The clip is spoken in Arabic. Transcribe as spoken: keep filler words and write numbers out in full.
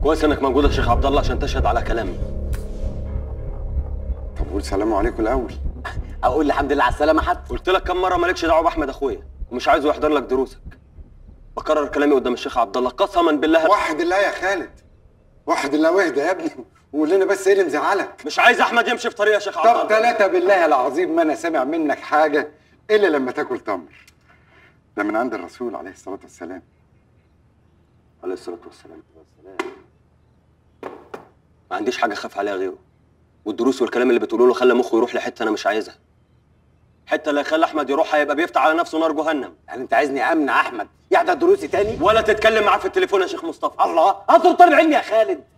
كويس انك موجود يا شيخ عبد الله عشان تشهد على كلامي. طب قول سلام عليكم الاول. اقول الحمد لله على السلامه حتى. قلت لك كم مره مالكش دعوه باحمد اخويا ومش عايزه يحضر لك دروسك. بكرر كلامي قدام الشيخ عبد الله قسما بالله. وحد الله يا خالد، وحد الله واهدى يا ابني وقول لنا بس ايه اللي مزعلك. مش عايز احمد يمشي في طريق يا شيخ عبد الله. طب ثلاثه بالله العظيم ما انا سامع منك حاجه الا لما تاكل تمر. ده من عند الرسول عليه الصلاه والسلام. عليه الصلاه والسلام. ما عنديش حاجه اخاف عليها غيره، والدروس والكلام اللي بتقوله له خلى مخه يروح لحته انا مش عايزها. حته اللي يخلي احمد يروح هيبقى بيفتح على نفسه نار جهنم. يعني انت عايزني امنع احمد يحضر دروسي تاني؟ ولا تتكلم معاه في التليفون يا شيخ مصطفى. الله، انظر طالب علمي يا خالد.